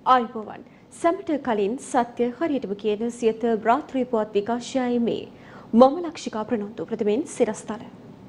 ආයුබෝවන් සැමට කලින් සත්‍ය හරියටම කියන සියත රාත්‍රී පුවත් විකාශයයි මේ මම ලක්ෂිකා ප්‍රනන්දු ප්‍රථමයෙන් සිරස්තල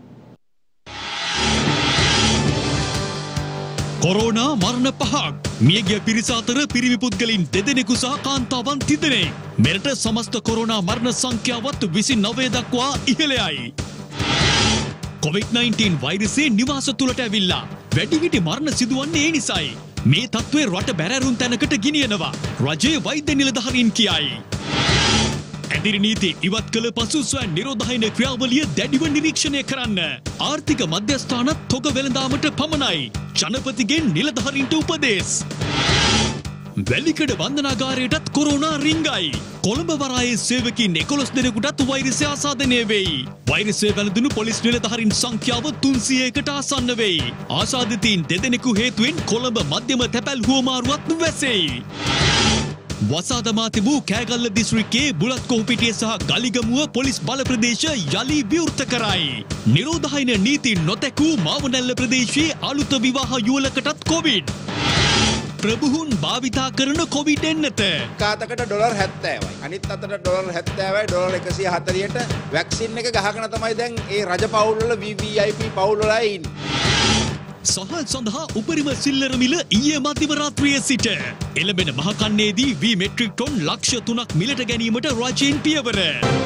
කොරෝනා මරණ පහක් මියගිය පිරිස අතර පිරිමි පුද්ගලයන් දෙදෙනෙකු සහ කාන්තාවන් තිදෙනෙක් මෙරට සමස්ත කොරෝනා මරණ සංඛ්‍යාවත් 29 දක්වා ඉහළයයි. COVID-19 වෛරසයේ නිවාස තුලට ඇවිල්ලා වැඩිහිටි මරණ සිදුවන්නේ ඒ නිසායි. මේ තත්ත්වය රට බැරෑරුම් තැනකට ගෙනියනවා. රජයේ වෛද්‍ය නිලධාරීන් කියයි. ඇදිරි නීති ඉවත් කළ පසු ස්වයං නිරෝධායන ක්‍රියාවලිය දැඩිව නිරීක්ෂණය කරන්න. ආර්ථික මධ්‍යස්ථානත් තොග වෙළඳාමට පමණයි. ජනපතිගෙන් නිලධාරීන්ට උපදෙස්. වැලිකඩ වන්දනාගාරයටත් කොරෝනා රිංගයි. කොළඹ වරායේ සේවකින් 11 දෙනෙකුටත් වෛරසය ආසාදනය වෙයි. වෛරසය වැළඳුණු පොලිස් නිලධාරීන් සංඛ්‍යාව 300කට ආසන්න වෙයි. ආසාදිතයින් දෙදෙනෙකු හේතුවෙන් කොළඹ මධ්‍යම තැපැල් හුවමාරුවත් වැසෙයි. වසා දමා තිබූ කෑගල්ල දිස්ත්‍රික්කයේ බුලත් කොහුපිටිය සහ ගලිගමුව පොලිස් බල ප්‍රදේශ යලි විවෘත කරයි. නිරෝධායන නීති නොතැකූ මාවනැල්ල ප්‍රදේශයේ අලුත විවාහ යුවලකටත් කොවිඩ්. ප්‍රභූන් භාවිතා කරන කොවිඩ් එන්නත. කාතකට ඩොලර් 70යි. අනිත් අතට ඩොලර් 70යි ඩොලර් 140ට වැක්සින් එක ගහගෙන තමයි දැන් ඒ රජ පවුල් වල VVIP පවුල් වල ඉන්නේ. සහල් සඳහා උපරිම සිල්ලර මිල ඊයේ මධ්‍යම රාත්‍රියේ සිට එළඹෙන මහකන්නේදී වී මෙට්‍රික් ටොන් ලක්ෂ 3ක් මිලට ගැනීමට රජයෙන් පියවර.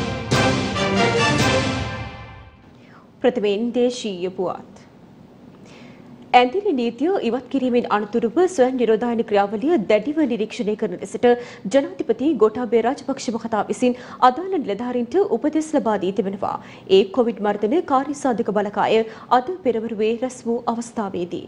ප්‍රථමයෙන් දේශීය පුවත්. ඇඳිරි නීතිය ඉවත් කිරීමෙන් අනතුරුව ස්වයං නිරෝධායන ක්‍රියාවලිය දැඩිව නිරීක්ෂණය කරන ලෙසට ජනාධිපති ගෝඨාභය රාජපක්ෂ මහතා විසින් අදාළ නිලධාරීන්ට උපදෙස් ලබා දී තිබෙනවා. ඒ කොවිඩ් මර්ධන කාර්යසාධක බලකාය අද පෙරවරුවේ රැස් වූ අවස්ථාවේදී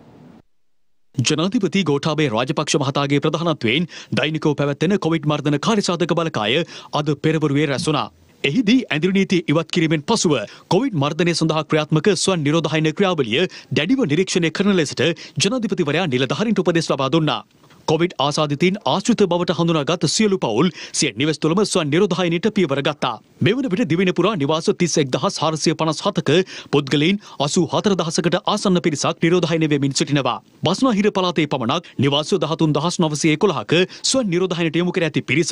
ජනාධිපති ගෝඨාභය රාජපක්ෂ මහතාගේ ප්‍රධානත්වයෙන් දෛනිකව පැවැත්වෙන කොවිඩ් මර්ධන කාර්යසාධක බලකාය අද පෙරවරුවේ රැස් වුණා. එහිදී ඇඳිරි නීති ඉවත් කිරීමෙන් පසුව කොවිඩ් මර්ධනය සඳහා ක්‍රියාත්මක ස්වයං නිරෝධායන ක්‍රියාවලිය දැඩිව නිරීක්ෂණය කරන ලෙසට ජනාධිපතිවරයා නිලධාරීන්ට උපදෙස් ලබා දුන්නා. කොවිඩ් ආසාදිතයින් ආශ්‍රිත බවට හඳුනාගත් සියලු පවුල් සිය නිවෙස් තුළම ස්වයං නිරෝධායනයට පියවර ගත්තා. මෙවන විට දිවයින පුරා නිවාස 31457ක පුද්ගලයන් 84000කට ආසන්න පිරිසක් නිරෝධායන වෙමින් සිටිනවා. බස්නාහිර පළාතේ පමණක් නිවාස 13911ක ස්වයං නිරෝධායනයට යොමු කර ඇති පිරිස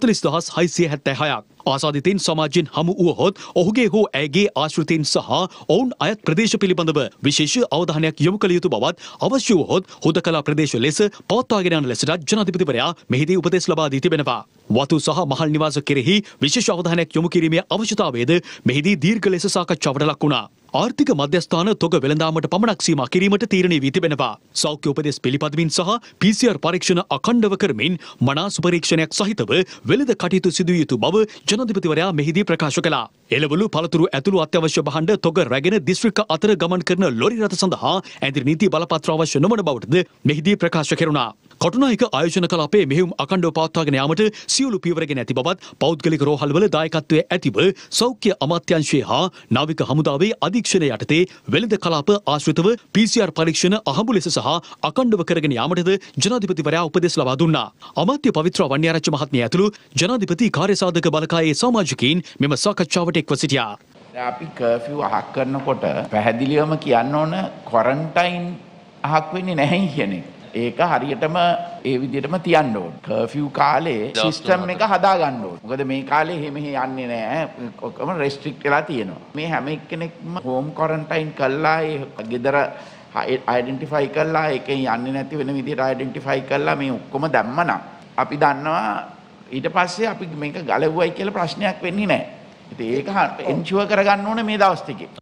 40676ක්. ආසාදිතයින් සමාජයෙන් හමු වුවහොත් ඔහුගේ හෝ ඇයගේ ආශ්‍රිතයින් සහ ඔවුන් අයත් ප්‍රදේශ පිළිබඳව විශේෂ අවධානයක් යොමු කළ යුතු බවත් අවශ්‍ය වුවහොත් හුදකලා ප්‍රදේශ ලෙස පවත්වාගෙන යන ලෙසට ජනාධිපතිවරයා මෙහිදී උපදෙස් ලබා දී තිබෙනවා. වතු සහ මහල් නිවාස කෙරෙහි විශේෂ අවධානයක් යොමු කිරීමේ අවශ්‍යතාවයද මෙහිදී දීර්ඝ ලෙස සාකච්ඡාවට ලක් වුණා. ආර්ථික මධ්‍යස්ථාන තොග වෙළඳාමට පමණක් සීමා කිරීමට තීරණය වී තිබෙනවා. සෞඛ්‍ය උපදෙස් පිළිපදමින් සහ PCR පරීක්ෂණ අඛණ්ඩව කරමින් මනාස් පරීක්ෂණයක් සහිතව වෙළඳ කටයුතු සිදු යුතු බව ජනාධිපතිවරයා මෙහිදී ප්‍රකාශ කළා. එළවලු පළතුරු ඇතුළු අත්‍යවශ්‍ය භාණ්ඩ තොග රැගෙන දිස්ත්‍රික්ක අතර ගමන් කරන ලොරි රථ සඳහා ඇඳිරි නීති බලපත්‍ර අවශ්‍ය නොවන බවටද මෙහිදී ප්‍රකාශ කෙරුණා. කටුනායක ආයෝජන කලාපයේ මෙහෙයුම් අඛණ්ඩව පවත්වාගෙන යාමට සියලු පියවරගෙන ඇති බවත් පෞද්ගලික රෝහල්වල දායකත්වයේ ඇතිව සෞඛ්‍ය අමාත්‍යාංශයේ හා නාවික හමුදාවේ අධීක්ෂණය යටතේ වෙළඳ කලාප ආශ්‍රිතව PCR පරීක්ෂණ අහඹු ලෙස සහ අඛණ්ඩව කරගෙන යාමටද ජනාධිපතිවරයා උපදෙස් ලබා දුන්නා. අමාත්‍ය පවිත්‍ර වන්‍යාරච්චි මහත්මිය ඇතුළු ජනාධිපති කාර්යසාධක බලකායේ සමාජිකයින් මෙම සාකච්ඡාවට එක්ව සිටියා. අපි කර්ෆිව් අහක් කරනකොට පැහැදිලිවම කියන්න ඕන ක්වරන්ටයින් අහක් වෙන්නේ නැහැ කියන එක. ඒක හරියටම ඒ විදිහටම තියන්න ඕන. කර්ෆිව් කාලේ සිස්ටම් එක හදා ගන්න ඕන. මොකද මේ කාලේ මෙහෙ යන්නේ නැහැ. ඔක්කොම රෙස්ට්‍රික්ට් වෙලා තියෙනවා. මේ හැම එක්කෙනෙක්ම හෝම් ක්වරන්ටයින් කළා ඒ ගෙදර අයිඩෙන්ටිෆයි කළා ඒකෙන් යන්නේ නැති වෙන විදිහට අයිඩෙන්ටිෆයි කළා මේ ඔක්කොම දැම්මනම් අපි දන්නවා ඊට පස්සේ අපි මේක ගලවුවයි කියලා ප්‍රශ්නයක් වෙන්නේ නැහැ. ඉතින් ඒක එන්ෂුවර් කරගන්න ඕනේ මේ දවස් ටිකේ.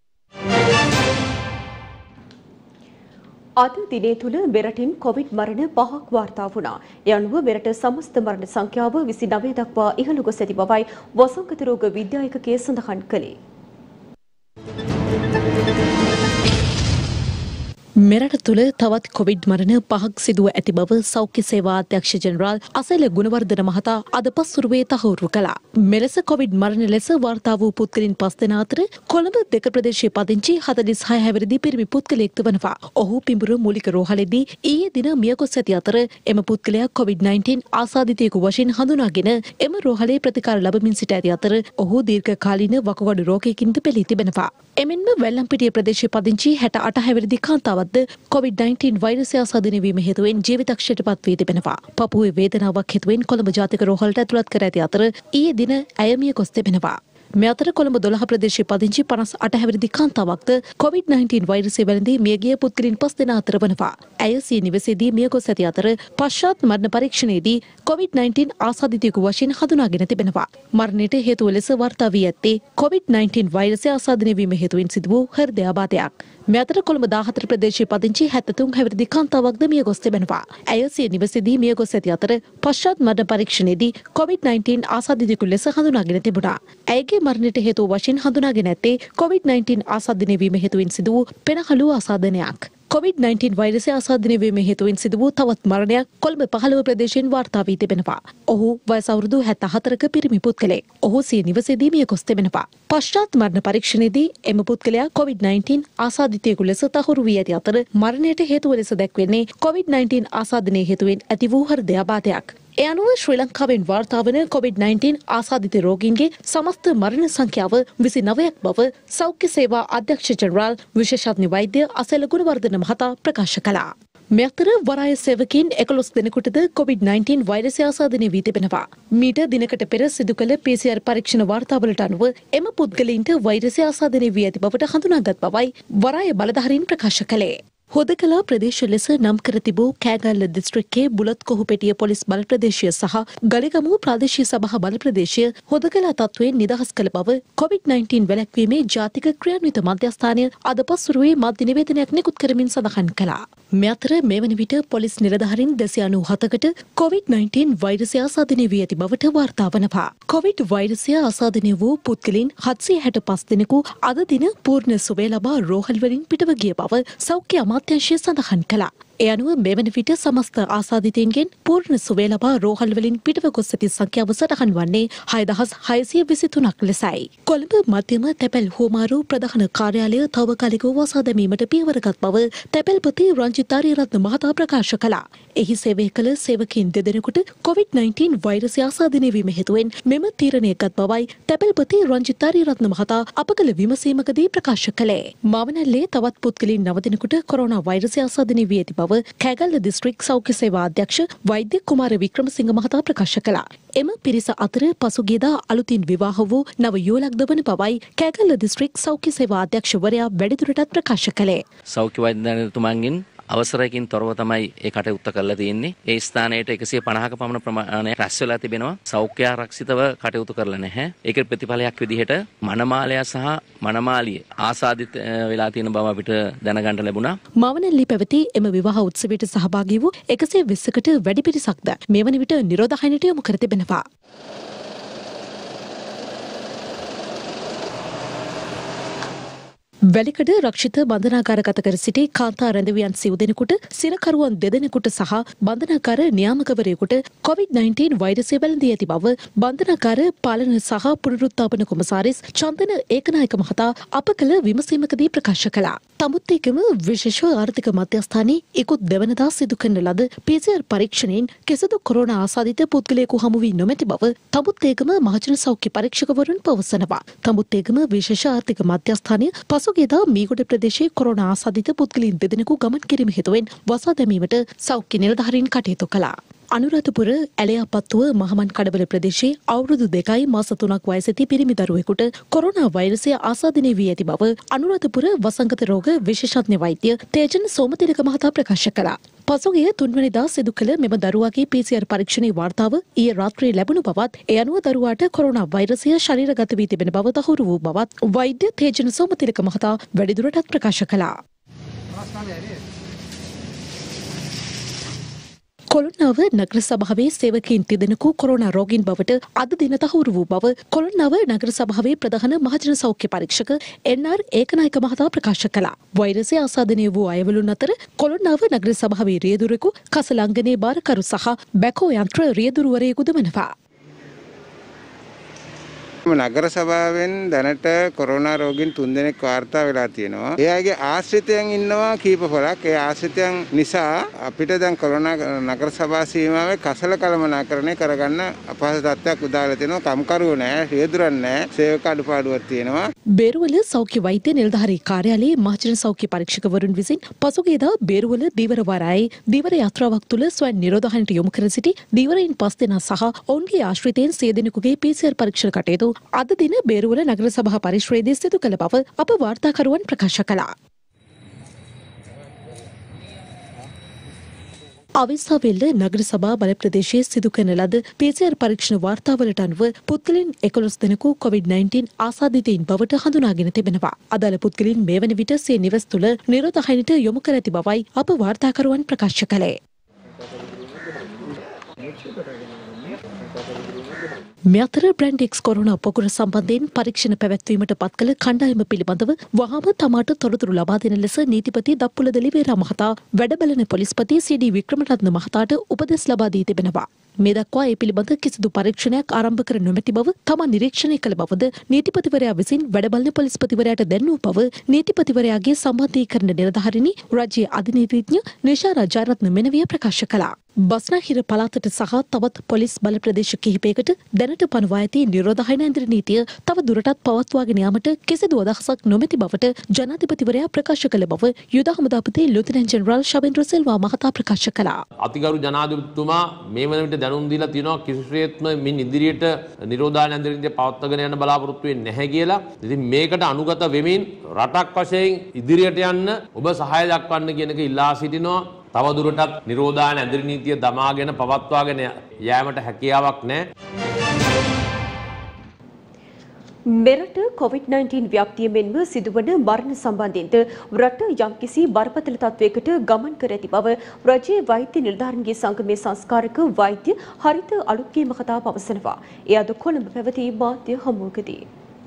අද දිනේ තුල මෙරටින් කොවිඩ් මරණ 5ක් වාර්තා වුණා. ඒ අනුව මෙරට සමස්ත මරණ සංඛ්‍යාව 29 දක්වා ඉහළ ගොස් ඇති බවයි වසංගත රෝග විද්‍යායකකය සඳහන් කළේ. මෙරට තුළ තවත් කොවිඩ් මරණ 5ක් සිදුව ඇති බව සෞඛ්‍ය සේවා අධ්‍යක්ෂ ජෙනරාල් අසල ගුණවර්ධන මහතා අද පස්වරුවේ තහවුරු කළා. මෙලෙස කොවිඩ් මරණ ලෙස වාර්තා වූ පුද්ගලයන් 5 දෙනා අතර කොළඹ දෙක ප්‍රදේශයේ පදිංචි 46 හැවිරිදි පිරිමි පුද්ගලයෙක්ද වනවා. ඔහු පිඹුරු මූලික රෝහලේදී ඊයේ දින මියගොස් ඇති අතර එම පුද්ගලයා කොවිඩ්-19 ආසාදිතයෙකු වශයෙන් හඳුනාගෙන එම රෝහලේ ප්‍රතිකාර ලබමින් සිට ඇති අතර ඔහු දීර්ඝකාලීන වකුගඩු රෝගයකින්ද පෙළී තිබෙනවා. එමෙන්ම වැල්ලම්පිටිය ප්‍රදේශයේ පදිංචි 68 හැවිරිදි කාන්තාවක් දෙනෙක්ද COVID-19 වෛරසය ආසාදනය වීම හේතුවෙන් ජීවිතක්ෂයට පත් වී තිබෙනවා. පපුවේ වේදනාවක් හේතුවෙන් කොළඹ ජාතික රෝහලට ඇතුළත් කර ඇති අතර ඊයේ දින ඇය මිය ගොස් තිබෙනවා. මේ අතර කොළඹ 12 ප්‍රදේශයේ පදිංචි 58 හැවිරිදි කාන්තාවක්ද COVID-19 වෛරසය වැළඳී මියගිය පුද්ගලයන් 5 දෙනා අතර වනවා. ඇය සිය නිවසේදී මිය ගොස් ඇති අතර පශ්චාත් මරණ පරීක්ෂණයේදී COVID-19 ආසාදිතයෙකු වශයෙන් හඳුනාගෙන තිබෙනවා. මරණයට හේතුව ලෙස වාර්තා වී ඇත්තේ COVID-19 වෛරසය ආසාදනය වීම හේතුවෙන් සිදු වූ හෘදයාබාධයක්. මේ අතර කොළඹ 14 ප්‍රදේශයේ පදිංචි 73 හැවිරිදි කාන්තාවක්ද මිය ගොස් තිබෙනවා. ඇය සිය නිවසේදී මිය ගොස් ඇති අතර පශ්චාත් මරණ පරීක්ෂණයේදී COVID-19 ආසාදිතයෙකු ලෙස හඳුනාගෙන තිබුණා. ඇයගේ මරණයට හේතුව වශයෙන් හඳුනාගෙන ඇත්තේ COVID-19 ආසාදනය වීම හේතුවෙන් සිදු වූ පෙනහළු ආසාදනයක්. COVID-19 වෛරසය ආසාදනය වීම හේතුවෙන් සිදු වූ තවත් මරණයක් කොළඹ 15 ප්‍රදේශයෙන් වාර්තා වී තිබෙනවා. ඔහු වයස අවුරුදු 74ක පිරිමි පුද්ගලයෙක්. ඔහු සිය නිවසේදී මිය ගොස් තිබෙනවා. පශ්චාත් මරණ පරීක්ෂණයේදී එම පුද්ගලයා COVID-19 ආසාදිතයෙකු ලෙස තහවුරු වී ඇති අතර මරණයට හේතුව ලෙස දැක්වෙන්නේ COVID-19 ආසාදනය හේතුවෙන් ඇති වූ හෘදයාබාධයක්. ඒ අනුව ශ්‍රී ලංකාවෙන් වාර්තා වන COVID-19 ආසාදිත රෝගීන්ගේ සමස්ත මරණ සංඛ්‍යාව 29ක් බව සෞඛ්‍ය සේවා අධ්‍යක්ෂ ජෙනරාල් විශේෂඥ වෛද්‍ය අසල ගුණවර්ධන මහතා ප්‍රකාශ කළා. මේ අතර වරාය සේවකයන් 11 දෙනෙකුටද COVID-19 වෛරසය ආසාදනය වී තිබෙනවා. මීට දිනකට පෙර සිදු කළ PCR පරීක්ෂණ වාර්තාවලට අනුව එම පුද්ගලයින්ට වෛරසය ආසාදනය වී ඇති බවට හඳුනාගත් බවයි වරාය බලධාරීන් ප්‍රකාශ කළේ. හොදකලා ප්‍රදේශ ලෙස නම් කර තිබූ කෑගල්ල දිස්ත්‍රික්කයේ බුලත් කොහුපෙටිය පොලිස් බල ප්‍රදේශය සහ ගලිගමුව ප්‍රාදේශීය සභා බල ප්‍රදේශය හොදකලා තත්ත්වයෙන් නිදහස් කළ බව COVID-19 වැළැක්වීමේ ජාතික ක්‍රියාන්විත මධ්‍යස්ථානය අද පසුරුවේ මධ්‍ය නිවේදනයක් නිකුත් කරමින් සඳහන් කළා. මේ අතර මේ වන විට පොලිස් නිලධාරීන් 297කට COVID-19 වෛරසය ආසාදනය වී ඇති බවට වාර්තා වනවා. COVID වෛරසය ආසාදනය වූ පුද්ගලයන් 765 දෙනෙකු අද දින පූර්ණ සුවය ලබා රෝහල් වලින් පිටව ගිය බව සෞඛ්‍ය අමාත්‍යාංශය සඳහන් කළා. ඒ අනුව මෙවන විට සමස්ත ආසාදිතයින්ගෙන් පූර්ණ සුවය ලබා රෝහල් වලින් පිටව ගොස් ඇති සංඛ්‍යාව සටහන් වන්නේ 6623ක් ලෙසයි. කොළඹ මධ්‍යම තැපැල් හුවමාරු ප්‍රධාන කාර්යාලය තාවකාලිකව වසා දැමීමට පියවරගත් බව තැපැල්පති රංජිත් ආරියරත්න මහතා ප්‍රකාශ කළා. එහි සේවය කළ සේවකයින් දෙදෙනෙකුට COVID-19 වෛරසය ආසාදනය වීම හේතුවෙන් මෙම තීරණය ගත් බවයි තැපැල්පති රංජිත් ආරියරත්න මහතා අප කළ විමසීමකදී ප්‍රකාශ කළේ. මාවනැල්ලේ තවත් පුද්ගලයන් 9 දෙනෙකුට කොරෝනා වෛරසය ආසාදනය වී ඇති බව කෑගල්ල දිස්ත්‍රික් සෞඛ්‍ය සේවා අධ්‍යක්ෂ වෛද්‍ය කුමාර වික්‍රමසිංහ මහතා ප්‍රකාශ කළා. එම පිරිස අතර පසුගියදා අලුතින් විවාහ වූ නව යුවළක්ද වන බවයි කෑගල්ල දිස්ත්‍රික් සෞඛ්‍ය සේවා අධ්‍යක්ෂවරයා වැඩිදුරටත් ප්‍රකාශ කළේ. සෞඛ්‍ය වෛද්‍යවරුන්ගෙන් අවසරයකින් තොරව තමයි ඒ කටයුත්ත කරලා තියෙන්නේ. ඒ ස්ථානයට 150ක පමණ ප්‍රමාණය රැස් වෙලා තිබෙනවා. සෞඛ්‍ය ආරක්ෂිතව කටයුතු කරලා නැහැ. ඒකේ ප්‍රතිඵලයක් විදිහට මනමාලය සහ මනමාලිය ආසාදිත වෙලා තියෙන බව අපිට දැනගන්න ලැබුණා. මාවනැල්ලේ පැවති එම විවාහ උත්සවයට සහභාගී වූ 120කට වැඩි පිරිසක්ද මේ වන විට නිරෝධායනයට යොමු කර තිබෙනවා. වැලිකඩ රක්ෂිත බන්ධනාගාරගත කර සිටි කාන්තා රැඳවියන් සිව් දෙනෙකුට සිරකරුවන් දෙදෙනෙකුට සහ බන්ධනාගාර නියාමකවරයෙකුට COVID-19 වෛරසය වැළඳී ඇති බව බන්ධනාගාර පාලන සහ පුනරුත්ථාපන කොමසාරිස් චන්දන ඒකනායක මහතා අප කළ විමසීමකදී ප්‍රකාශ කළා. තමුත්තේකම විශේෂ ආර්ථික මධ්‍යස්ථානයේ ඉකුත් දෙවනදා සිදු කරන ලද PCR පරීක්ෂණයෙන් කිසිදු කොරෝනා ආසාදිත පුද්ගලයෙකු හමු වී නොමැති බව තමුත්තේකම මහජන සෞඛ්‍ය පරීක්ෂකවරුන් පවසනවා. තමුත්තේකම විශේෂ ආර්ථික මධ්‍යස්ථානය පසුගියදා මීගොඩ ප්‍රදේශයේ කොරෝනා ආසාදිත පුද්ගලයන් දෙදෙනෙකු ගමන් කිරීම හේතුවෙන් වසා දැමීමට සෞඛ්‍ය නිලධාරීන් කටයුතු කළා. අනුරාධපුර ඇලයාපත්තුව මහමන් කඩවල ප්‍රදේශයේ අවුරුදු 2යි මාස 3ක් වයසැති පිරිමි දරුවෙකුට කොරෝනා වෛරසය ආසාදනය වී ඇති බව අනුරාධපුර වසංගත රෝග විශේෂඥ වෛද්‍ය තේජන් සෝමතිලක මහතා ප්‍රකාශ කළා. පසුගිය 3 වෙනිදා සිදු කළ මෙම දරුවාගේ PCR පරීක්ෂණයේ වාර්තාව ඊයේ රාත්‍රියේ ලැබුණු බවත් ඒ අනුව දරුවාට කොරෝනා වෛරසය ශරීරගත වී තිබෙන බව තහවුරු වූ බවත් වෛද්‍ය තේජන සෝමතිලක මහතා වැඩිදුරටත් ප්‍රකාශ කළා. කොළොන්නාව නගර සභාවේ සේවකයින් තිදෙනෙකු කොරෝනා රෝගීන් බවට අද දින තහවුරු වූ බව කොළොන්නාව නගර සභාවේ ප්‍රධාන මහජන සෞඛ්‍ය පරීක්ෂක එන්.ආර්. ඒකනායක මහතා ප්‍රකාශ කළා. වෛරසය ආසාදනය වූ අයවලුන් අතර කොළොන්නාව නගර සභාවේ රියදුරෙකු, කසලංගනේ බාරකරු සහ බැකෝ යන්ත්‍ර රියදුරුවරයෙකුද වනවා. නගර සභාවෙන් දැනට කොරෝනා රෝගීන් 3 දෙනෙක් වාර්තා වෙලා තියෙනවා. එයාගේ ආශ්‍රිතයන් ඉන්නවා කීප පොරක්. ඒ ආශ්‍රිතයන් නිසා අපිට දැන් කොරෝනා නගර සභා සීමාවේ කසල කළමනාකරණය කරගන්න අපහසු තත්ත්වයක් උදාලා තියෙනවා. කම්කරුවෝ නැහැ, රියදුරන් නැහැ, සේවක අඩුපාඩුවක් තියෙනවා. බේරුවල සෞඛ්‍ය වෛද්‍ය නිලධාරී කාර්යාලයේ මහජන සෞඛ්‍ය පරීක්ෂකවරුන් විසින් පසුගියදා බේරුවල දීවර වරායේ දීවර යාත්‍රාවක් තුළ ස්වයං නිරෝධායනට යොමු කර සිටි දීවරයින් 5 දෙනා සහ ඔවුන්ගේ ආශ්‍රිතයින් 100 දෙනෙකුගේ PCR පරීක්ෂණ කටයුතු අද දින බේරුවල නගර සභා පරිශ්‍රයේදී සිදු කළ බව අප වාර්තාකරුවන් ප්‍රකාශ කළා. අවිස්සාවෙල්ල නගර සභා බල ප්‍රදේශයේ සිදු කරන ලද PCR පරීක්ෂණ වාර්තාවලට අනුව පුද්ගලයන් 11 දෙනෙකු COVID-19 ආසාදිතයින් බවට හඳුනාගෙන තිබෙනවා. අදාළ පුද්ගලයන් මේ වන විට සිය නිවස තුළ නිරෝධායනයට යොමු කර ඇති බවයි අප වාර්තාකරුවන් ප්‍රකාශ කළේ. මෙතර බ්‍රැන්ඩෙක්ස් කොරෝනා පොකුර සම්බන්ධයෙන් පරීක්ෂණ පැවැත්වීමට පත් කළ කණ්ඩායම පිළිබඳව වහාම තමාට තොරතුරු ලබා දෙන ලෙස නීතිපති දප්පුල දෙලිවේරා මහතා වැඩබලන පොලිස්පති සී.ඩී. වික්‍රමරත්න මහතාට උපදෙස් ලබා දී තිබෙනවා. මේ දක්වා ඒ පිළිබඳ කිසිදු පරීක්ෂණයක් ආරම්භ කර නොමැති බව තමන් නිරීක්ෂණය කළ බවද නීතිපතිවරයා විසින් වැඩබලන පොලිස්පතිවරයාට දැන්වූ බව නීතිපතිවරයාගේ සම්බන්ධීකරණ නිලධාරිණි රාජ්‍ය අධිනීතිඥ නිෂා රාජාරත්න මෙනවිය ප්‍රකාශ කළා. බස්නාහිර පළාතට සහ තවත් පොලිස් බල ප්‍රදේශ කිහිපයකට දැනට පනවා ඇති නිරෝධායන ඇඳිරි නීතිය තව දුරටත් පවත්වාගෙන යාමට කිසිදු අදහසක් නොමැති බවට ජනාධිපතිවරයා ප්‍රකාශ කළ බව යුද හමුදාපති ලෙෆ්ටිනන්ට් ජෙනරාල් ශවෙන්ද්‍ර සිල්වා මහතා ප්‍රකාශ කළා. අතිගරු ජනාධිපතිතුමා මේ වන විට දැනුම් දීලා තියෙනවා කිසිසේත්ම මින් ඉදිරියට නිරෝධායන ඇඳිරි නීතිය පවත්වාගෙන යන්න බලාපොරොත්තු වෙන්නේ නැහැ කියලා. ඉතින් මේකට අනුගත වෙමින් රටක් වශයෙන් ඉදිරියට යන්න ඔබ සහාය දක්වන්න කියන එක ඉල්ලා සිටිනවා. තවදුරටත් නිරෝධායන ඇඳිරි නීතිය දමාගෙන පවත්වාගෙන යෑමට හැකියාවක් නැහැ. මෙරට COVID-19 ව්‍යාප්තිය මෙන්ම සිදුවන මරණ සම්බන්ධයෙන්ද රට යම්කිසි බරපතල තත්වයකට ගමන් කර ඇති බව රජයේ වෛද්‍ය නිලධාරීන්ගේ සංගමේ සංස්කාරක වෛද්‍ය හරිත අලුත්ගේ මහතා පවසනවා. එය අද කොළඹ පැවති මාධ්‍ය හමුවකදී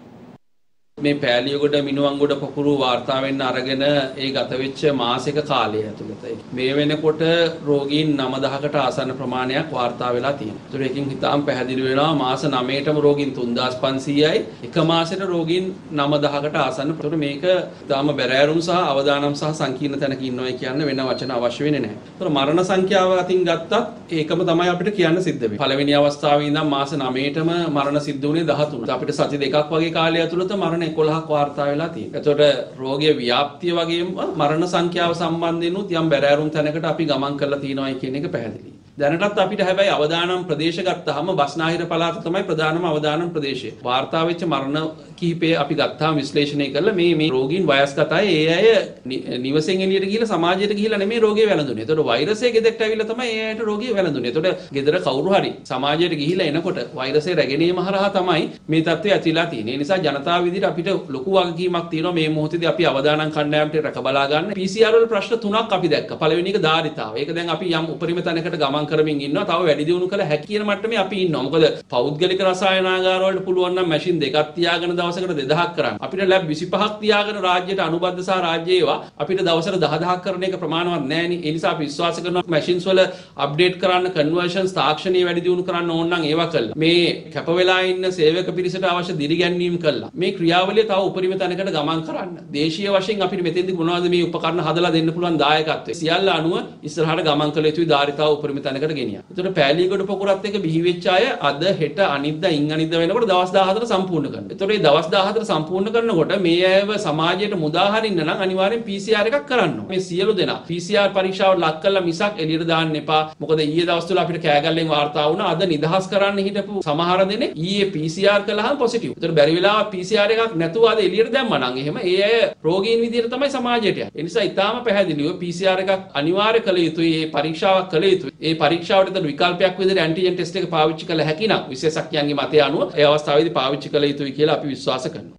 මේ පෑලියගොඩ මිනුවන්ගොඩ පොකුරු වාර්තාවෙන් අරගෙන ඒ ගත වෙච්ච මාසික කාලය ඇතුළතයි. මේ වෙනකොට රෝගීන් 9000කට ආසන්න ප්‍රමාණයක් වාර්තා වෙලා තියෙනවා. ඒතර එකකින් හිතාම පැහැදිලි වෙනවා මාස 9ටම රෝගීන් 3500යි එක මාසෙට රෝගීන් 9000කට ආසන්න. ඒතර මේක තාම බැරෑරුම් සහ අවදානම් සහ සංකීර්ණ තැනක ඉන්නවා කියන්න වෙන වචන අවශ්‍ය වෙන්නේ නැහැ. ඒතර මරණ සංඛ්‍යාව අතින් ගත්තත් ඒකම තමයි අපිට කියන්න සිද්ධ වෙන්නේ. පළවෙනි අවස්ථාවේ ඉඳන් මාස 9ටම මරණ සිද්ධ වුණේ 13. අපිට සති දෙකක් වගේ කාලය ඇතුළත මරණ 11ක් වාර්තා වෙලා තියෙනවා. එතකොට රෝගයේ ව්‍යාප්තිය වගේම මරණ සංඛ්‍යාව සම්බන්ධයෙන් උත් යම් බැරෑරුම් තැනකට අපි ගමන් කරලා තියෙනවා කියන එක පැහැදිලියි. දැනටත් අපිට හැබැයි අවදානම් ප්‍රදේශ ගත්තාම බස්නාහිර පළාත තමයි ප්‍රධානම අවදානම් ප්‍රදේශය. වාර්තා වෙච්ච මරණ කිහිපය අපි ගත්තාම විශ්ලේෂණය කරලා මේ රෝගීන් වයස්ගතයි ඒ අය නිවසෙන් එළියට ගිහිල්ලා සමාජයට ගිහිල්ලා නෙමෙයි රෝගය වැළඳුනේ. එතකොට වෛරසය ගෙදරට ඇවිල්ලා තමයි ඒ අයට රෝගය වැළඳුනේ. එතකොට ගෙදර කවුරු හරි සමාජයට ගිහිල්ලා එනකොට වෛරසය රැගෙනීම හරහා තමයි මේ තත්ත්වය ඇතිලා තියෙන්නේ. ඒ නිසා ජනතාව විදිහට අපිට ලොකු වගකීමක් තියෙනවා මේ මොහොතේදී අපි අවදානම් කණ්ඩායමට රැක බලා ගන්න. PCR වල ප්‍රශ්න තුනක් අපි දැක්කා. පළවෙනි එක ධාරිතාව. ඒක දැන් අපි යම් උපරිම තැනකට ගමන් කරමින් ඉන්නවා. තව වැඩි දියුණු කළ හැකි කියන මට්ටමේ අපි ඉන්නවා. මොකද පෞද්ගලික රසායනාගාර වලට පුළුවන් නම් මැෂින් දෙකක් තියාගෙන දවසකට 2000ක් කරන්න. අපිට ලැබ් 25ක් තියාගෙන රාජ්‍යයට අනුබද්ධ සහ රාජ්‍ය ඒවා අපිට දවසට 10000ක් කරන එක ප්‍රමාණවත් නැහැ නේ. ඒ නිසා අපි විශ්වාස කරනවා මැෂින්ස් වල අප්ඩේට් කරන්න, කන්වර්ෂන්ස් තාක්ෂණීය වැඩි දියුණු කරන්න ඕන නම් ඒවා කළා. මේ කැප වෙලා ඉන්න සේවක පිරිසට අවශ්‍ය දිරිගැන්වීම් කළා. මේ ක්‍රියාවලිය තව උපරිම තැනකට ගමන් කරන්න. දේශීය වශයෙන් අපිට මෙතෙන්දී මොනවද මේ උපකරණ හදලා දෙන්න පුළුවන් දායකත්වය. සියල්ල අනුව ඉස්සරහට ගමන් කළ යුතුයි ධාරිතාව උපරිම තැනකට ගෙනියන්න. ඒතකොට පෑලියගොඩ පොකුරත් එක්ක බිහි වෙච්ච අය අද හෙට අනිද්දා ඉන් අනිද්දා වෙනකොට දවස් 14 සම්පූර්ණ කරනවා. ඒතකොට මේ දවස් 14 සම්පූර්ණ කරනකොට මේ අයව සමාජයට මුදා හරින්න නම් අනිවාර්යෙන් PCR එකක් කරන්න ඕනේ. මේ සියලු දෙනා PCR පරීක්ෂාවට ලක් කළා මිසක් එළියට දාන්න එපා. මොකද ඊයේ දවස් තුල අපිට කෑගල්ලෙන් වාර්තා වුණා අද නිදහස් කරන්න හිටපු සමහර දෙනෙක් ඊයේ PCR කළාම පොසිටිව්. ඒතකොට බැරි වෙලාව PCR එකක් නැතුව අද එළියට දැම්මා නම් එහෙම ඒ අය රෝගීන් විදියට තමයි සමාජයට යන්නේ. ඒ නිසා ඊටාම පැහැදිලිව PCR එකක් අනිවාර්ය කළ යුතුයි. මේ පරීක්ෂාවක් කළ යුතුයි. ඒ පරීක්ෂාවට විකල්පයක් විදිහට ඇන්ටිජන් ටෙස්ට් එක පාවිච්චි කළ හැකි නම් විශේෂඥයන්ගේ මතය අනුව ඒ අවස්ථාවේදී පාවිච්චි කළ යුතුයි කියලා අපි විශ්වාස කරනවා.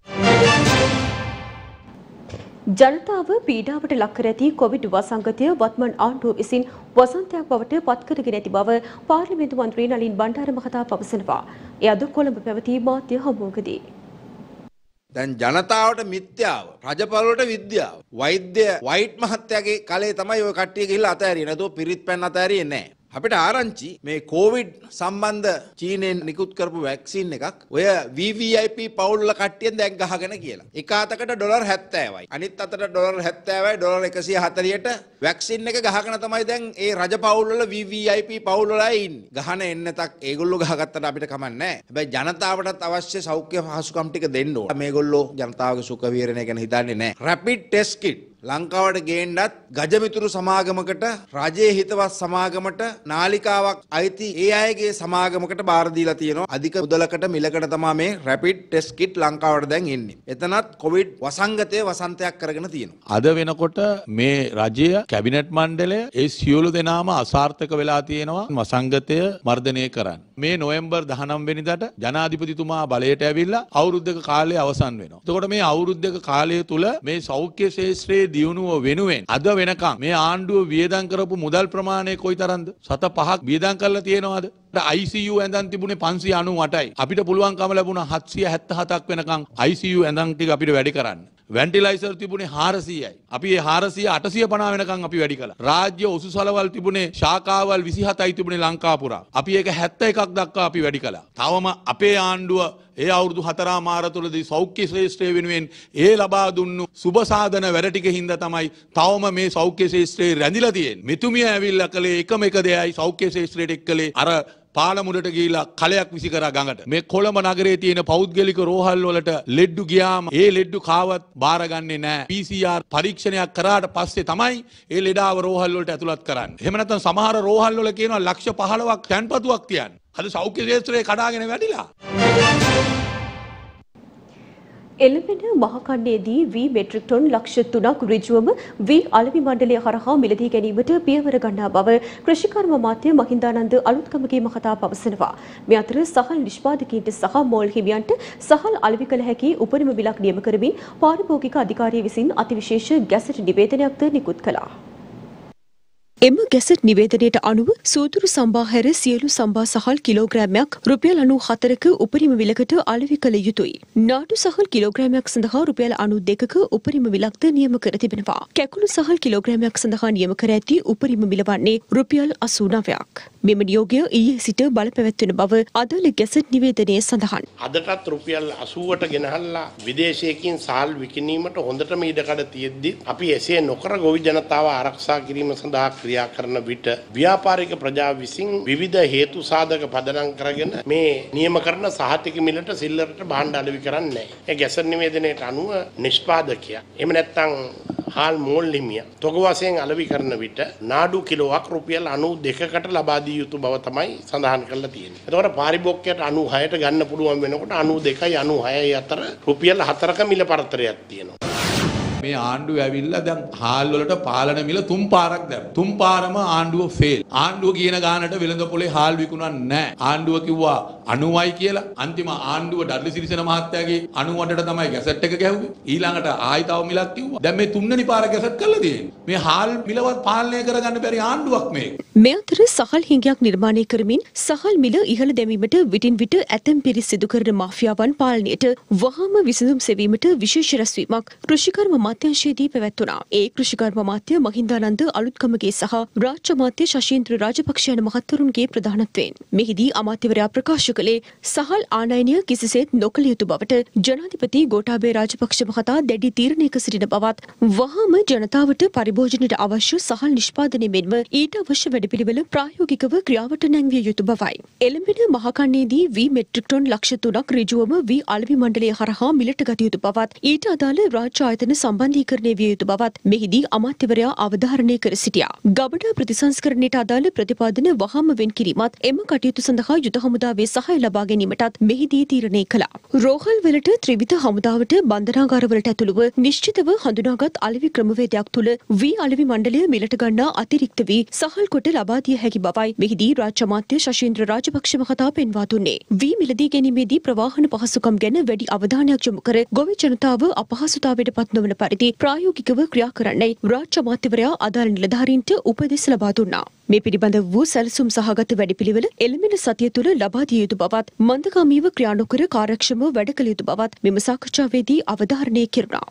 ජනතාව පීඩාවට ලක් කර ඇති කොවිඩ් වසංගතය වත්මන් ආණ්ඩුව විසින් වසන්තයක් බවට පත් කරගෙන ඇති බව පාර්ලිමේන්තු මන්ත්‍රී නලින් බණ්ඩාර මහතා පවසනවා. එය අද කොළඹ පැවති මාධ්‍ය හමුවකදී දැන් ජනතාවට මිත්‍යාව, රජපළවලට විද්‍යාව. වෛද්‍ය වයිට් මහත්තයාගේ කලේ තමයි ওই කට්ටිය ගිහිල්ලා අතෑරියේ. නැතුව පිරිත් පැන් අතෑරියේ නැහැ. අපිට ආරංචි මේ කොවිඩ් සම්බන්ධ චීනෙන් නිකුත් කරපු වැක්සින් එකක් ඔය VVIP පවුල් වල කට්ටියෙන් දැන් ගහගෙන කියලා. එක අතකට ඩොලර් 70යි. අනිත් අතට ඩොලර් 70යි ඩොලර් 140ට වැක්සින් එක ගහගෙන තමයි දැන් ඒ රජ පවුල් වල VVIP පවුල් වල ඉන්නේ. ගහන එන්නතක් ඒගොල්ලෝ ගහගත්තට අපිට කමක් නැහැ. හැබැයි ජනතාවටත් අවශ්‍ය සෞඛ්‍ය පහසුකම් ටික දෙන්න ඕන. මේගොල්ලෝ ජනතාවගේ සුඛ විහරණය ගැන හිතන්නේ නැහැ. රැපිඩ් ටෙස්ට් කිට් ලංකාවට ගේන්නත් ගජමිතුරු සමාගමකට රජයේ හිතවත් සමාගමට නාලිකාවක් අයිති ඒ අයගේ සමාගමකට බාර දීලා තියෙනවා. අධික මුදලකට මිලකට තමයි මේ රැපිඩ් ටෙස්ට් කිට් ලංකාවට දැන් එන්නේ. එතනත් කොවිඩ් වසංගතයේ වසන්තයක් කරගෙන තියෙනවා. අද වෙනකොට මේ රජය කැබිනට් මණ්ඩලය ඒ සියලු දෙනාම අසාර්ථක වෙලා තියෙනවා වසංගතය මර්ධනය කරන්න. මේ නොවැම්බර් 19 වෙනිදාට ජනාධිපතිතුමා බලයට ඇවිල්ලා අවුරුද්දක කාලය අවසන් වෙනවා. එතකොට මේ අවුරුද්දක කාලය තුල මේ සෞඛ්‍ය ශාස්ත්‍රයේ දියුණුව වෙනුවෙන් අද වෙනකම් මේ ආණ්ඩුව වියදම් කරපු මුදල් ප්‍රමාණය කොයිතරම්ද? 7-5ක් වියදම් කරලා තියෙනවද? ICU ඇඳන් තිබුණේ 598යි. අපිට පුළුවන්කම ලැබුණා 777ක් වෙනකම් ICU ඇඳන් ටික අපිට වැඩි කරන්න. වෙන්ටිලයිසර් තිබුණේ 400යි. අපි ඒ 400 850 වෙනකම් අපි වැඩි කළා. රාජ්‍ය ඔසුසලවල් තිබුණේ ශාඛාවල් 27යි තිබුණේ ලංකා පුරා. අපි ඒක 71ක් දක්වා අපි වැඩි කළා. තවම අපේ ආණ්ඩුව ඒ අවුරුදු 4 මාර තුලදී සෞඛ්‍ය ශ්‍රේෂ්ඨය වෙනුවෙන් ඒ ලබා දුන්නු සුබ සාධන වැඩ ටික හින්දා තමයි තවම මේ සෞඛ්‍ය ශ්‍රේෂ්ඨේ රැඳිලා තියෙන්නේ. මෙතුමිය ඇවිල්ලා කළේ එකම එක දෙයයි සෞඛ්‍ය ශ්‍රේෂ්ඨයට එක්කලේ අර පාලමුඩට ගිහිලා කලයක් විසි කරා ගඟට. මේ කොළඹ නගරයේ තියෙන පෞද්ගලික රෝහල් වලට ලෙඩ්ඩු ගියාම ඒ ලෙඩ්ඩු කාවත් බාරගන්නේ නැහැ. PCR පරීක්ෂණයක් කරාට පස්සේ තමයි ඒ ලෙඩාව රෝහල් වලට ඇතුළත් කරන්නේ. එහෙම නැත්නම් සමහර රෝහල් වල කියනවා ලක්ෂ 15ක් තැන්පතුවක් තියන්න. අද සෞඛ්‍ය ශාස්ත්‍රයේ කඩාගෙන වැඩිලා. එළඹෙන මහකන්නේදී වී මෙට්‍රික් ටොන් ලක්ෂ 3ක් ඍජුවම වී අලෙවි මණ්ඩලය හරහා මිලදී ගැනීමට පියවර ගන්නා බව කෘෂිකර්ම අමාත්‍ය මහින්දානන්ද අලුත්ගමගේ මහතා පවසනවා. මේ අතර සහල් නිෂ්පාදකීන්ට සහ මෝල් හිමියන්ට සහල් අලෙවි කළ හැකි උපරිම බිලක් නියම කරමින් පාරිභෝගික අධිකාරිය විසින් අතිවිශේෂ ගැසට් නිවේදනයක්ද නිකුත් කළා. එම ගැසට් නිවේදනයට අනුව සූදුරු සම්බා හැර සියලු සම්බා සහල් කිලෝග්‍රෑමයක් රුපියල් 94ක උපරිම විලකට අලෙවි කළ යුතුයි. නාඩු සහල් කිලෝග්‍රෑමයක් සඳහා රුපියල් 92ක උපරිම විලක්ද නියම කර තිබෙනවා. කැකුළු සහල් කිලෝග්‍රෑමයක් සඳහා නියම කර ඇති උපරිම විල වන්නේ රුපියල් 89ක්. මෙම නියෝගය ඊයේ සිට බලපැවැත්වෙන බව අදාළ ගැසට් නිවේදනයේ සඳහන්. අදටත් රුපියල් 80ට ගෙනහල්ලා විදේශයකින් සහල් විකිණීමට හොඳටම ඉඩකඩ තියෙද්දි අපි එසේ නොකර ගොවි ජනතාව ආරක්ෂා කිරීම සඳහා ක්‍රියා කරන විට ව්‍යාපාරික ප්‍රජාව විසින් විවිධ හේතු සාධක පදනම් කරගෙන මේ නියම කරන සහතික මිලට සිල්ලරට භාණ්ඩ අලෙවි කරන්නේ නැහැ. ඒ ගැසට් නිවේදනයට අනුව නිෂ්පාදකයා එහෙම නැත්නම් හාල් මෝල් හිමියා තොග වශයෙන් අලෙවි කරන විට නාඩු කිලෝවක් රුපියල් 92කට ලබා දිය යුතු බව තමයි සඳහන් කරලා තියෙන්නේ. එතකොට පාරිභෝගිකයට 96ට ගන්න පුළුවන් වෙනකොට 92යි 96යි අතර රුපියල් 4ක මිල පරතරයක් තියෙනවා. මේ ආණ්ඩුව ඇවිල්ලා දැන් හාල් වලට පාලන මිල 3 පාරක් දැම්මා. 3 පාරම ආණ්ඩුව ෆේල්. ආණ්ඩුව කියන ගානට වෙළඳ පොලේ හාල් විකුණන්නේ නැහැ. ආණ්ඩුව කිව්වා 90යි කියලා. අන්තිම ආණ්ඩුව ඩඩ්ලි සිරිසේන මහත්තයාගේ 98ට තමයි ගැසට් එක ගැහුවේ. ඊළඟට ආයි තව මිලක් කිව්වා. දැන් මේ තුන්වෙනි පාර ගැසට් කරලා තියෙන්නේ. මේ හාල් මිලවත් පාලනය කරගන්න බැරි ආණ්ඩුවක් මේක. මේ අතර සහල් හිඟයක් නිර්මාණය කරමින් සහල් මිල ඉහළ දැමීමට විටින් විට ඇතැම් පිරිස් සිදු කරන මාෆියාවන් පාලනයට වහාම විසඳුම් සෙවීමට විශේෂ රැස්වීමක් කෘෂිකර්ම අමාත්‍යාංශයේදී පැවැත්වුණා. ඒ කෘෂිකර්ම අමාත්‍ය මහින්දානන්ද අලුත්ගමගේ සහ රාජ්‍ය අමාත්‍ය ශෂීන්ද්‍ර රාජපක්ෂ යන මහත්වරුන්ගේ ප්‍රධානත්වයෙන්. මෙහිදී අමාත්‍යවරයා ප්‍රකාශ කළේ සහල් ආනයනය කිසිසේත් නොකළ යුතු බවට ජනාධිපති ගෝඨාභය රාජපක්ෂ මහතා දැඩි තීරණයක සිටින බවත් වහාම ජනතාවට පරිභෝජනයට අවශ්‍ය සහල් නිෂ්පාදනය මෙන්ම ඊට අවශ්‍ය වැඩපිළිවෙල ප්‍රායෝගිකව ක්‍රියාවට නැංවිය යුතු බවයි. එළඹෙන මහකන්නේදී වී මෙට්‍රික් ටොන් ලක්ෂ 3ක් ඍජුවම වී අලෙවි මණ්ඩලය හරහා මිලට ගත යුතු බවත් ඊට අදාළ රාජ්‍ය ආයතන සම්බන්ධීකරණය විය යුතු බවත් මෙහිදී අමාත්‍යවරයා අවධාරණය කර සිටියා. ගබඩා ප්‍රතිසංස්කරණයට අදාළ ප්‍රතිපාදන වහාම වෙන් කිරීමත් එම කටයුතු සඳහා යුද හමුදාවේ සහාය ලබා ගැනීමටත් මෙහිදී තීරණය කළා. රෝහල් වලට ත්‍රිවිධ හමුදාවට බන්ධනාගාරවලට ඇතුළුව නිශ්චිතව හඳුනාගත් අලෙවි ක්‍රමවේදයක් තුළ වී අලෙවි මණ්ඩලය මිලට ගන්නා අතිරික්ත වී සහල් කොට ලබා දිය හැකි බවයි මෙහිදී රාජ්‍ය අමාත්‍ය ශෂීන්ද්‍ර රාජපක්ෂ මහතා පෙන්වා දුන්නේ. වී මිලදී ගැනීමේදී ප්‍රවාහන පහසුකම් ගැන වැඩි අවධානයක් යොමු කර ගොවි ජනතාව අපහසුතාවයට පත් නොවන පරිදි ප්‍රායෝගිකව ක්‍රියා කරන්නයි රාජ්‍ය අමාත්‍යවරයා අදාළ නිලධාරීන්ට උපදෙස් ලබා දුන්නා. මේ පිළිබඳ වූ සැලසුම් සහගත වැඩපිළිවෙල එළඹෙන සතිය තුළ ලබා දිය යුතු බවත් මන්දගාමීව ක්‍රියා නොකර කාර්යක්ෂමව වැඩ කළ යුතු බවත් මෙම සාකච්ඡාවේදී අවධාරණය කෙරුණා.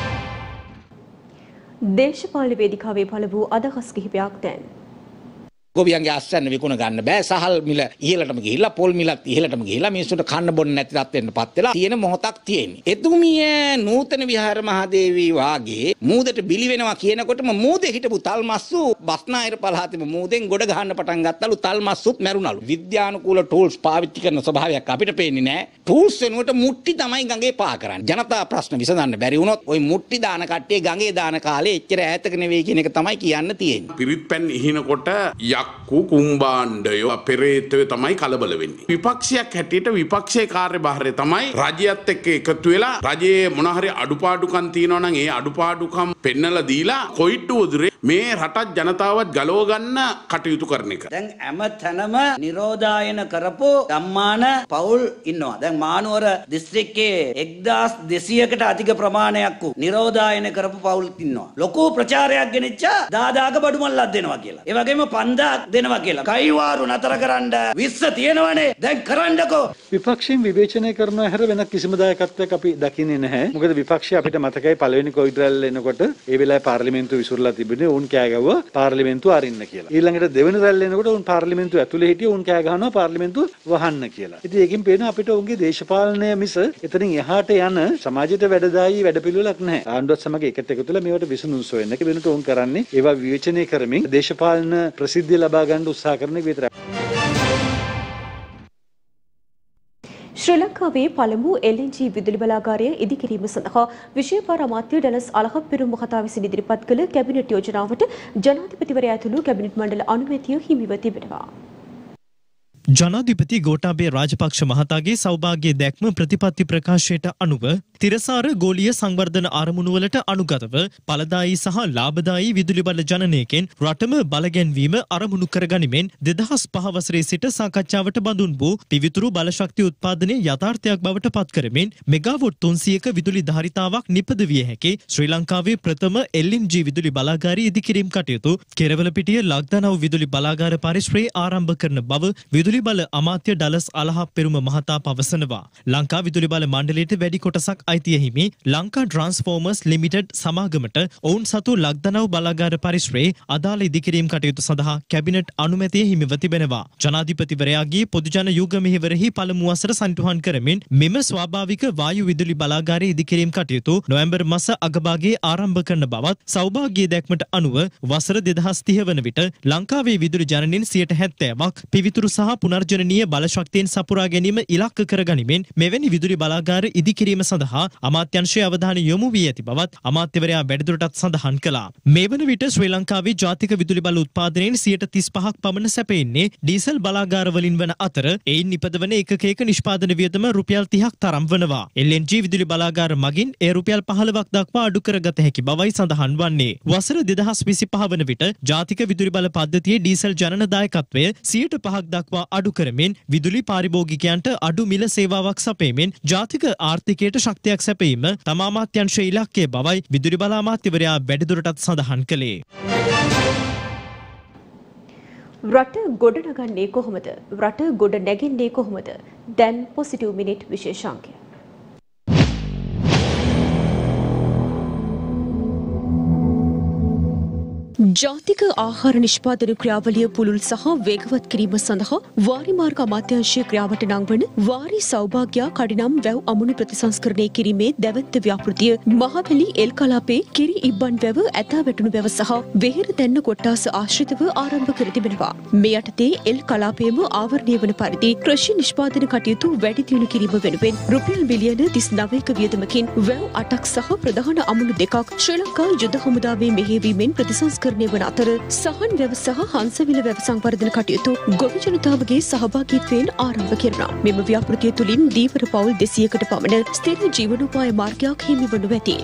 දේශපාලන වේදිකාවේ පළ වූ අදහස් කිහිපයක් දැන් ගොවියන්ගේ ආශ්‍රයන් විකුණ ගන්න බෑ. සහල් මිල ඉහළටම ගිහිල්ලා පොල් මිලත් ඉහළටම ගිහිල්ලා මිනිස්සුන්ට කන්න බොන්න නැති තත්ත්වෙන්නපත් වෙලා තියෙන මොහොතක් තියෙන්නේ. එතුමිය නූතන විහාර මහදේවී වාගේ මූදට බිලි වෙනවා කියනකොටම මූදේ හිටපු තල්මස්සු බස්නාහිර පළාතේම මූදෙන් ගොඩ ගහන්න පටන් ගත්තලු. තල්මස්සුත් මැරුණලු. විද්‍යානුකූල ටූල්ස් පාවිච්චි කරන ස්වභාවයක් අපිට පේන්නේ නැහැ. ටූල්ස් වෙනුවට මුට්ටි තමයි ගඟේ පා කරන්නේ. ජනතා ප්‍රශ්න විසඳන්න බැරි වුණොත් ওই මුට්ටි දාන කට්ටිය ගඟේ දාන කාලේ එච්චර ඈතක නෙවෙයි කියන එක තමයි කියන්න තියෙන්නේ. පිරිත් පැන් ඉහිනකොට යක්කු කුම්බාණ්ඩයෝ පෙරේතයෝ තමයි කලබල වෙන්නේ. විපක්ෂයක් හැටියට විපක්ෂයේ කාර්යභාරය තමයි රජයත් එක්ක එකතු වෙලා රජයේ මොන හරි අඩුපාඩුකම් තියෙනවා නම් ඒ අඩුපාඩුකම් පෙන්නලා දීලා කොයිට්ටු උදුරේ මේ රටත් ජනතාවත් ගලව ගන්න කටයුතු කරන එක. දැන් හැම තැනම නිරෝධායන කරපු ගම්මාන පවුල් ඉන්නවා. දැන් මානුවර දිස්ත්‍රික්කයේ 1200කට අධික ප්‍රමාණයක් වූ නිරෝධායන කරපු පවුල් ඉන්නවා. ලොකු ප්‍රචාරයක් ගෙනිච්චා දාදාක බඩු මල්ලක් දෙනවා කියලා. ඒ වගේම 5000ක් දෙනවා කියලා. කයිවාරු නතර කරන්න 20 තියෙනවනේ. දැන් කරන්නකෝ. විපක්ෂයෙන් විවේචනය කරන හැර වෙන කිසිම දායකත්වයක් අපි දකින්නේ නැහැ. මොකද විපක්ෂය අපිට මතකයි පළවෙනි කොවිඩ් රැල්ල එනකොට ඒ වෙලාවේ පාර්ලිමේන්තුව විසිරලා තිබුණේ උන් කෑ ගැව්වා පාර්ලිමේන්තුව අරින්න කියලා. ඊළඟට දෙවෙනි රැල්ල එනකොට උන් පාර්ලිමේන්තුව ඇතුලේ හිටිය උන් කෑ ගහනවා පාර්ලිමේන්තුව වහන්න කියලා. ඉතින් ඒකෙන් පේනවා අපිට උන්ගේ දේශපාලනය මිස එතනින් එහාට යන සමාජයට වැඩදායී වැඩපිළිවෙලක් නැහැ. ආණ්ඩුවත් සමග එකට එකතු වෙලා මේවට විසඳුම් සොයන්න. ඒක වෙනට උන් කරන්නේ ඒවා විවේචනය කරමින් දේශපාලන ප්‍රසිද්ධිය ලබා ගන්න උත්සාහ කරන එක විතරයි. ශ්‍රී ලංකාවේ පළමු LNG විදුලි බලාගාරය ඉදිකිරීම සඳහා විශේෂ අමාත්‍ය ඩලස් අලහප්පෙරුම් මහතා විසින් ඉදිරිපත් කළ කැබිනට් යෝජනාවට ජනාධිපතිවරයා ඇතුළු කැබිනට් මණ්ඩල අනුමැතිය හිමිව තිබෙනවා. ජනාධිපති ගෝඨාභය රාජපක්ෂ මහතාගේ සෞභාග්‍ය දැක්ම ප්‍රතිපත්ති ප්‍රකාශයට අනුව තිරසාර ගෝලීය සංවර්ධන අරමුණුවලට අනුගතව ඵලදායී සහ ලාභදායී විදුලි බල ජනනයකෙන් රටම බලගැන්වීම අරමුණු කරගනිමින් 2005 වසරේ සිට සාකච්ඡාවට බඳුන් වූ පිවිතුරු බලශක්ති උත්පාදනයේ යථාර්ථයක් බවට පත් කරමින් මෙගාවොට් 300ක විදුලි ධාරිතාවක් නිපදවිය හැකි ශ්‍රී ලංකාවේ ප්‍රථම LNG විදුලි බලාගාරය ඉදිකිරීම කටයුතු කෙරවලපිටිය ලක්දනව් විදුලි බලාගාර පරිශ්‍රයේ ආරම්භ කරන බව විදුලි බල අමාත්‍ය ඩලස් අලහප්පෙරුම මහතා පවසනවා. ලංකා විදුලි බල මණ්ඩලයට වැඩි කොටසක් අයිතිය හිමි ලංකා ට්‍රාන්ස්ෆෝමර්ස් ලිමිටඩ් සමාගමට ඔවුන් සතු ලක්දනව් බලාගාර පරිශ්‍රයේ අදාළ ඉදිකිරීම් කටයුතු සඳහා කැබිනට් අනුමැතිය හිමිව තිබෙනවා. ජනාධිපතිවරයාගේ පොදුජන යුග මෙහෙවරෙහි පළමු වසර සනිටුහන් කරමින් මෙම ස්වාභාවික වායු විදුලි බලාගාරයේ ඉදිකිරීම් කටයුතු නොවැම්බර් මාස අගභාගයේ ආරම්භ කරන බවත් සෞභාග්‍ය දැක්මට අනුව වසර 2030 වන විට ලංකාවේ විදුලි ජනනයෙන් 70%ක් පිවිතුරු සහ පුනර්ජනනීය බලශක්තියෙන් සපුරා ගැනීම ඉලක්ක කරගනිමින් මෙවැනි විදුලි බලාගාර ඉදිකිරීම සඳහා අමාත්‍යංශයේ අවධානය යොමු වී ඇති බවත් අමාත්‍යවරයා වැඩිදුරටත් සඳහන් කළා. මේ වන විට ශ්‍රී ලංකාවේ ජාතික විදුලි බල උත්පාදනයෙන් 35%ක් පමණ සැපෙන්නේ ඩීසල් බලාගාර වලින් වන අතර එයින් නිපදවන එකක නිෂ්පාදන වියදම රුපියල් 30ක් තරම් වනවා. LNG විදුලි බලාගාර මගින් ඒ රුපියල් 15ක් දක්වා අඩු කරගත හැකි බවයි සඳහන් වන්නේ. වසර 2025 වන විට ජාතික විදුලි බල පද්ධතියේ ඩීසල් ජනන දායකත්වය 5% දක්වා අඩු කරමින් විදුලි පාරිභෝගිකයන්ට අඩු මිල සේවාවක් සපයමින් ජාතික ආර්ථිකයට ශක්තියක් සැපීම තම අමාත්‍යංශයේ ඉලක්කය බවයි විදුලි බල අමාත්‍යවරයා වැඩිදුරටත් සඳහන් කළේ. රට ගොඩනගන්නේ කොහොමද? රට ගොඩ නැගෙන්නේ කොහොමද? දැන් පොසිටිව් මිනිට් විශේෂාංකය. ජාතික ආහාර නිෂ්පාදන ක්‍රියාවලිය පුළුල් සහ වේගවත් කිරීම සඳහා වාරිමාර්ග අමාත්‍යාංශයේ ක්‍රියාවට නංවන වාරි සෞභාග්‍ය කඩිනම් වැව් අමුණු ප්‍රතිසංස්කරණය කිරීමේ දැවැන්ත ව්‍යාපෘතිය මහවැලි එල් කලාපේ කිරි ඉබ්බන් වැව ඇතා වැටුණු වැව සහ වෙහෙර දැන්න කොට්ටාස ආශ්‍රිතව ආරම්භ කර තිබෙනවා. මේ යටතේ එල් කලාපයේම ආවරණය වන පරිදි කෘෂි නිෂ්පාදන කටයුතු වැඩි දියුණු කිරීම වෙනුවෙන් රුපියල් මිලියන 39ක වියදමකින් වැව් 8ක් සහ ප්‍රධාන අමුණු දෙකක් ශ්‍රී ලංකා යුද හමුදාවේ මෙහෙයවීමෙන් ප්‍රතිසංස්කරණය වන අතර සහන් වැව සහ හංසවිල වැව සංවර්ධන කටයුතු ගොවි ජනතාවගේ සහභාගීත්වයෙන් ආරම්භ කරනවා. මෙම ව්‍යාපෘතිය තුළින් දීවර පවුල් 200කට පමණ ස්ථිර ජීවනෝපාය මාර්ගයක් හිමි වනු ඇති.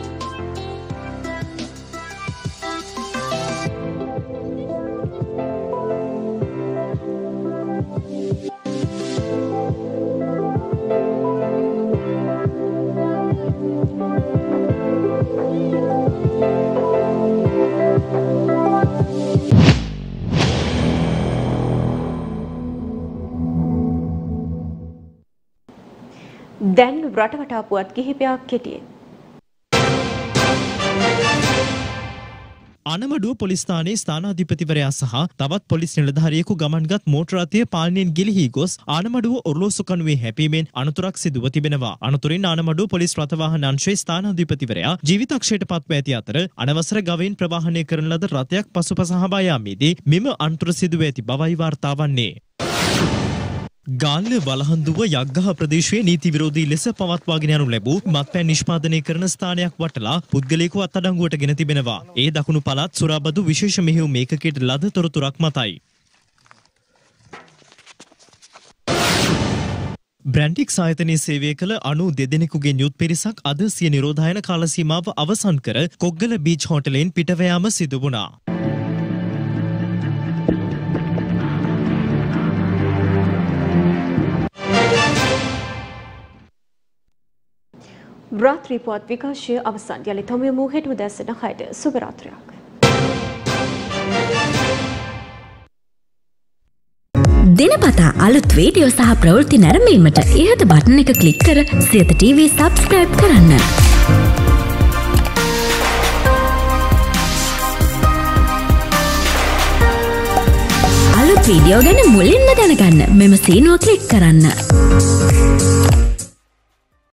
දැන් රටවටා පුවත් කිහිපයක් කෙටියෙන්. අනමඩුව පොලිස් ස්ථානයේ ස්ථානාධිපතිවරයා සහ තවත් පොලිස් නිලධාරියෙකු ගමන්ගත් මෝටර් රථය පාලනයෙන් ගිලිහී ගොස් ආනමඩුව ඔරලෝසු කණුවේ හැපීමෙන් අනතුරක් සිදුව තිබෙනවා. අනතුරින් ආනමඩුව පොලිස් රථවාහන අංශයේ ස්ථානාධිපතිවරයා ජීවිතක්ෂයට පත්ව ඇති අතර අනවසර ගවයින් ප්‍රවාහනය කරන ලද රථයක් පසුපස හඹා යාමේදී මෙම අනතුර සිදුව ඇති බවයි වාර්තා වන්නේ. ගාල්ල වලහන්දුව යග්ගහ ප්‍රදේශයේ නීති විරෝධී ලෙස පවත්වාගෙන යනු ලැබූ මත්පැන් නිෂ්පාදනය කරන ස්ථානයක් වටලා පුද්ගලයෙකු අත්අඩංගුවට ගෙන තිබෙනවා. ඒ දකුණු පළාත් සුරාබදු විශේෂ මෙහෙයුම් ඒකකයට ලද තොරතුරක් මතයි. බ්‍රැන්ඩික්ස් ආයතනයේ සේවය කළ 92 දෙනෙකුගේ යුත් පිරිසක් අද සිය නිරෝධායන කාල සීමාව අවසන් කර කොග්ගල බීච් හෝටලයෙන් පිටව යාම සිදු වුණා. රාත්‍රී පුවත් විකාශය අවසන්. යලිත් හමුවෙමු හෙට උදෑසන 6ට. සුබ රාත්‍රියක්. දිනපතා අලුත් වීඩියෝ සහ ප්‍රවෘත්ති නැරඹීමට ඉහත බටන් එක ක්ලික් කර සියත TV සබ්ස්ක්‍රයිබ් කරන්න. අලුත් වීඩියෝ ගැන මුලින්ම දැනගන්න මෙම සීනුව ක්ලික් කරන්න.